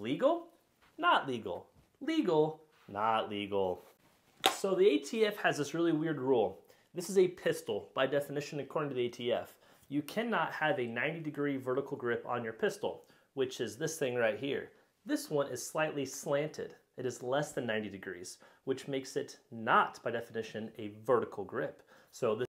legal, not legal, legal, not legal. So the ATF has this really weird rule. This is a pistol, by definition, according to the ATF. You cannot have a 90-degree vertical grip on your pistol, which is this thing right here. This one is slightly slanted. It is less than 90 degrees, which makes it not, by definition, a vertical grip. So this